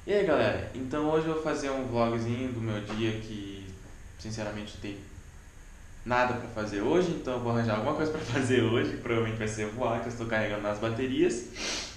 E aí galera, então hoje eu vou fazer um vlogzinho do meu dia que sinceramente não tem nada pra fazer hoje, então eu vou arranjar alguma coisa pra fazer hoje, provavelmente vai ser voar, que eu estou carregando nas baterias.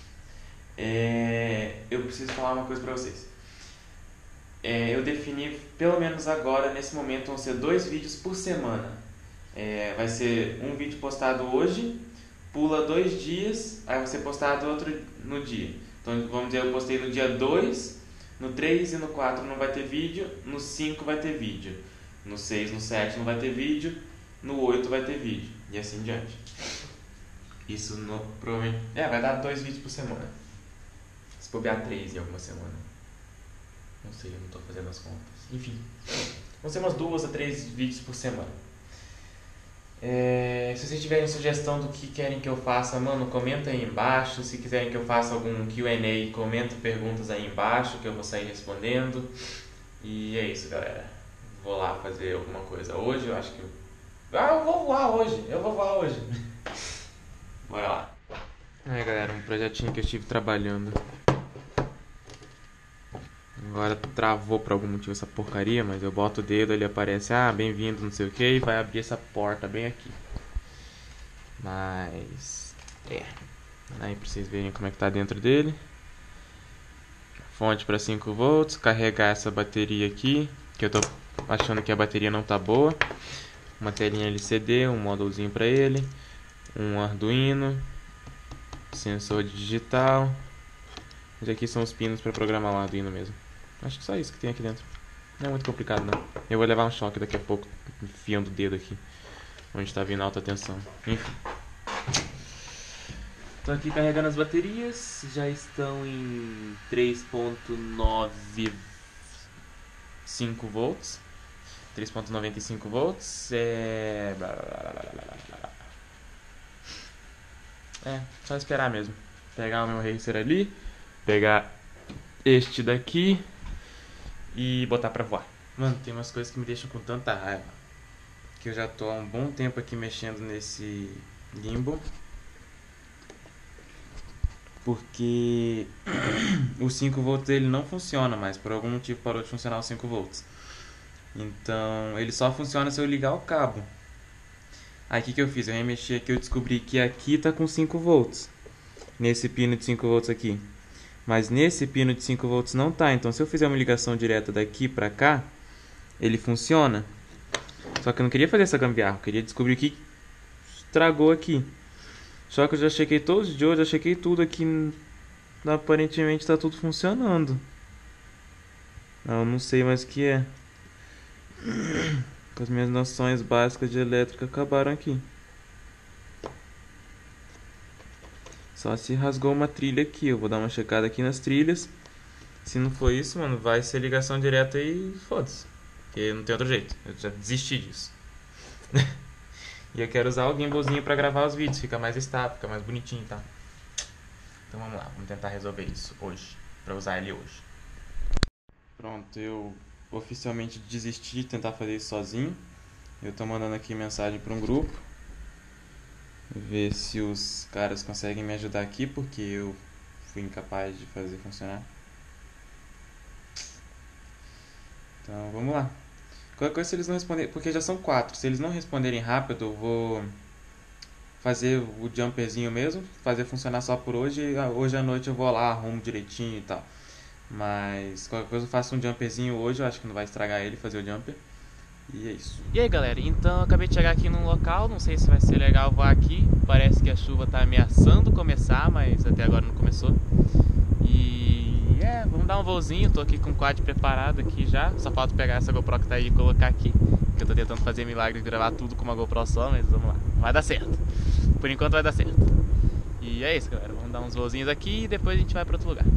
Eu preciso falar uma coisa pra vocês. Eu defini, pelo menos agora, nesse momento, vão ser 2 vídeos por semana. Vai ser um vídeo postado hoje, pula 2 dias, aí vai ser postado outro no dia. Então vamos dizer, eu postei no dia 2, no 3 e no 4 não vai ter vídeo, no 5 vai ter vídeo, no 6, no 7 não vai ter vídeo, no 8 vai ter vídeo, e assim em diante. Isso provavelmente... vai dar 2 vídeos por semana. Se bobear 3 em alguma semana. Não sei, eu não estou fazendo as contas. Enfim, vão ser umas 2 a 3 vídeos por semana. Se vocês tiverem sugestão do que querem que eu faça, mano, comenta aí embaixo. Se quiserem que eu faça algum Q&A, comenta perguntas aí embaixo que eu vou sair respondendo. E é isso, galera. Vou lá fazer alguma coisa hoje, eu acho que... eu vou voar hoje. Bora lá. Aí, galera, um projetinho que eu estive trabalhando. Agora travou por algum motivo essa porcaria, mas eu boto o dedo, ele aparece, bem-vindo, não sei o que, e vai abrir essa porta bem aqui. Mas... aí pra vocês verem como é que tá dentro dele. Fonte para 5 volts, carregar essa bateria aqui, que eu tô achando que a bateria não tá boa. Uma telinha LCD, um módulozinho pra ele, um Arduino, sensor digital. Mas aqui são os pinos para programar o Arduino mesmo. Acho que só isso que tem aqui dentro. Não é muito complicado não. Eu vou levar um choque daqui a pouco, enfiando o dedo aqui, onde está vindo alta tensão. Enfim. Estou aqui carregando as baterias. Já estão em 3.95 volts. 3.95 volts. Só esperar mesmo. Pegar o meu racer ali. Pegar este daqui e botar pra voar. Mano, tem umas coisas que me deixam com tanta raiva, que eu já tô há um bom tempo aqui mexendo nesse gimbal, porque o 5 volts ele não funciona mais. Por algum motivo parou de funcionar o 5 volts. Então ele só funciona se eu ligar o cabo. Aí o que eu fiz? Eu remexi aqui, eu descobri que aqui tá com 5 volts nesse pino de 5 volts aqui, mas nesse pino de 5 volts não tá. Então se eu fizer uma ligação direta daqui pra cá, ele funciona. Só que eu não queria fazer essa gambiarra, eu queria descobrir o que estragou aqui. Só que eu já chequei todos os de hoje, já chequei tudo aqui, aparentemente tá tudo funcionando. Eu não sei mais o que é. As minhas noções básicas de elétrica acabaram aqui. Só se rasgou uma trilha aqui. Eu vou dar uma checada aqui nas trilhas. Se não for isso, mano, vai ser ligação direta e foda-se. Porque não tem outro jeito. Eu já desisti disso. E eu quero usar o gimbalzinho pra gravar os vídeos. Fica mais estável, fica mais bonitinho, tá? Então vamos lá, vamos tentar resolver isso hoje. Pra usar ele hoje. Pronto, eu oficialmente desisti de tentar fazer isso sozinho. Eu tô mandando aqui mensagem para um grupo, ver se os caras conseguem me ajudar aqui, porque eu fui incapaz de fazer funcionar. Então vamos lá. Qualquer coisa, se eles não responderem, porque já são 4, se eles não responderem rápido, eu vou fazer o jumperzinho mesmo, fazer funcionar só por hoje. Hoje à noite eu vou lá, arrumo direitinho e tal. Mas qualquer coisa eu faço um jumperzinho hoje, eu acho que não vai estragar ele fazer o jumper. E é isso. E aí galera, então eu acabei de chegar aqui num local, não sei se vai ser legal voar aqui. Parece que a chuva tá ameaçando começar, mas até agora não começou. E vamos dar um voozinho, tô aqui com o quad preparado aqui já. Só falta pegar essa GoPro que tá aí e colocar aqui, que eu tô tentando fazer milagre de gravar tudo com uma GoPro só, mas vamos lá, vai dar certo. Por enquanto vai dar certo. E é isso galera, vamos dar uns voozinhos aqui e depois a gente vai pra outro lugar.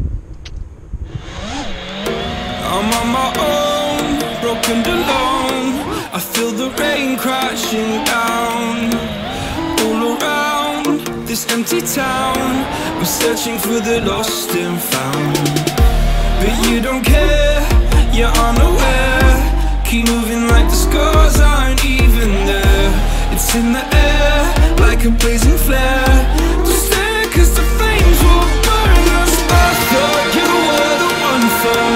I'm on my own, broken and alone. I feel the rain crashing down all around this empty town. I'm searching for the lost and found, but you don't care, you're unaware. Keep moving like the scars aren't even there. It's in the air like a blazing flare. Don't stare 'cause the flames will burn us. I thought you were the one for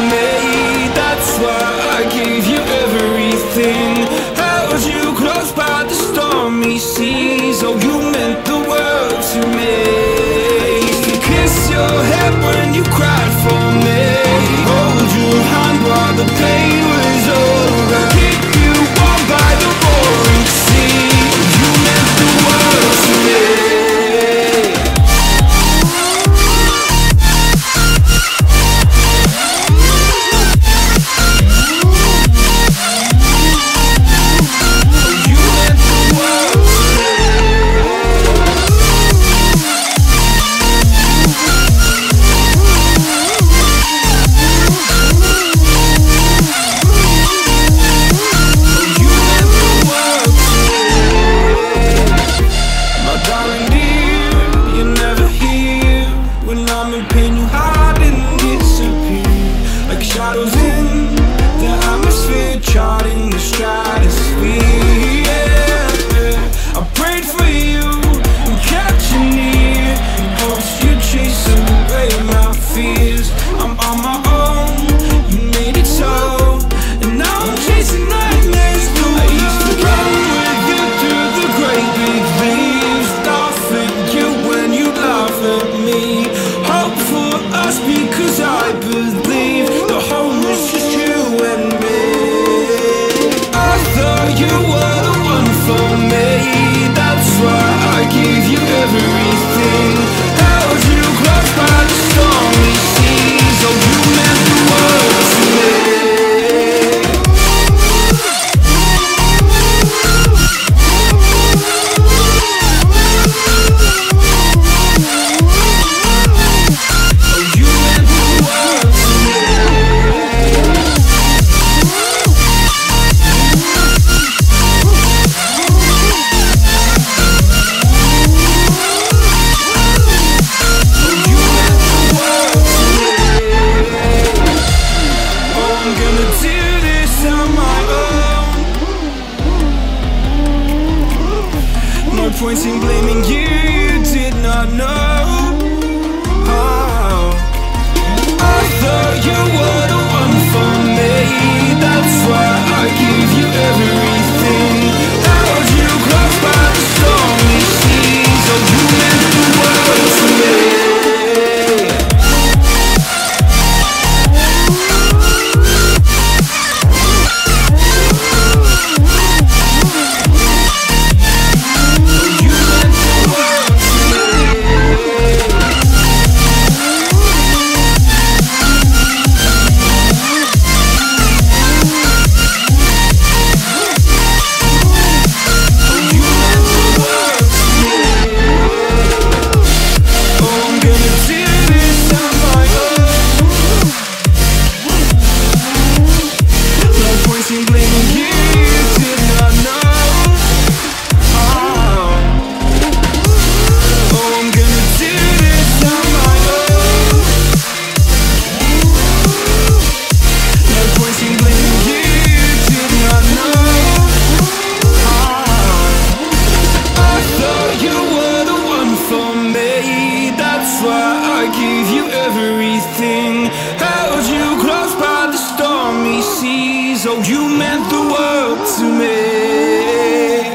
So you meant the world to me.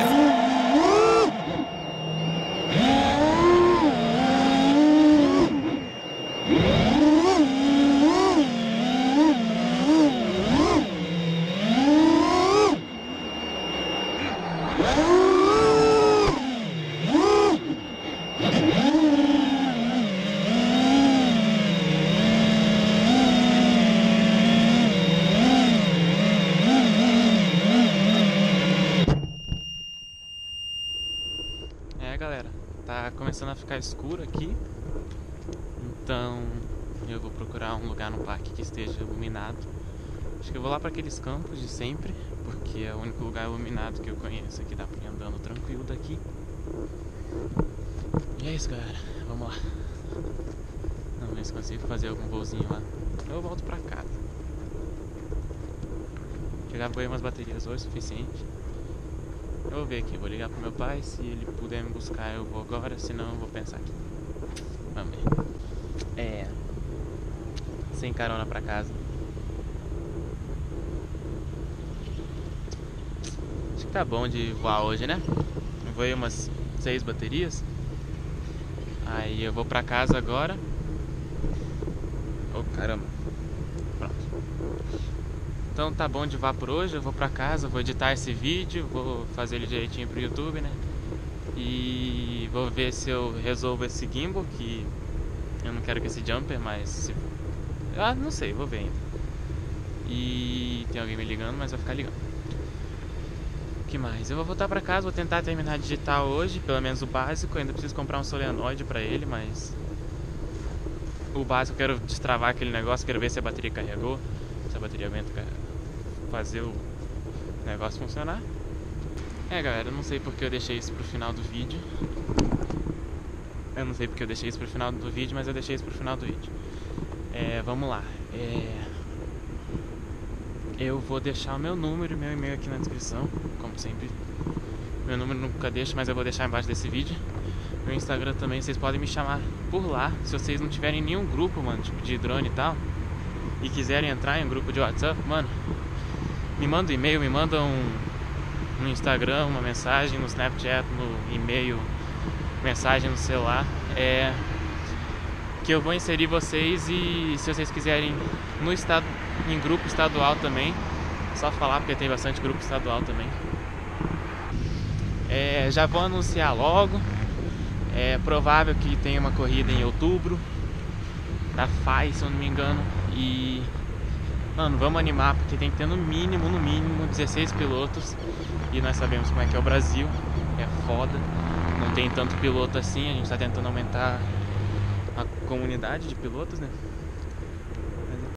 Galera, tá começando a ficar escuro aqui, então eu vou procurar um lugar no parque que esteja iluminado. Acho que eu vou lá para aqueles campos de sempre, porque é o único lugar iluminado que eu conheço aqui, dá pra ir andando tranquilo daqui. E é isso, galera, vamos lá. Vamos ver se consigo fazer algum voozinho lá. Eu volto pra casa. Já ganhei umas baterias hoje, suficiente. Eu vou ver aqui, vou ligar pro meu pai, se ele puder me buscar eu vou agora, senão eu vou pensar aqui. Vamos ver. Sem carona pra casa. Acho que tá bom de voar hoje, né? Eu voei umas 6 baterias. Aí eu vou pra casa agora. Oh, caramba. Pronto. Então tá bom de voar por hoje, eu vou pra casa, vou editar esse vídeo, vou fazer ele direitinho pro YouTube, né? E vou ver se eu resolvo esse gimbal, que eu não quero que esse jumper, mas... não sei, vou ver ainda. E tem alguém me ligando, mas vai ficar ligando. O que mais? Eu vou voltar pra casa, vou tentar terminar de digitar hoje, pelo menos o básico. Eu ainda preciso comprar um solenoide pra ele, mas... o básico eu quero destravar aquele negócio, quero ver se a bateria carregou, se a bateria aguenta fazer o negócio funcionar. Galera, eu não sei porque eu deixei isso pro final do vídeo. Mas eu deixei isso pro final do vídeo. Vamos lá. Eu vou deixar o meu número e meu e-mail aqui na descrição, como sempre. Meu número nunca deixo, mas eu vou deixar embaixo desse vídeo. Meu Instagram também, vocês podem me chamar por lá. Se vocês não tiverem nenhum grupo, mano, tipo de drone e tal, e quiserem entrar em um grupo de WhatsApp, mano, me manda um e-mail, me manda no Instagram, uma mensagem, no Snapchat, no e-mail, mensagem no celular, que eu vou inserir vocês. E se vocês quiserem em grupo estadual também, é só falar, porque tem bastante grupo estadual também. Já vou anunciar logo. É provável que tenha uma corrida em outubro da FAI, se eu não me engano. E, mano, vamos animar, porque tem que ter no mínimo 16 pilotos. E nós sabemos como é que é o Brasil, é foda, não tem tanto piloto assim. A gente tá tentando aumentar a comunidade de pilotos, né?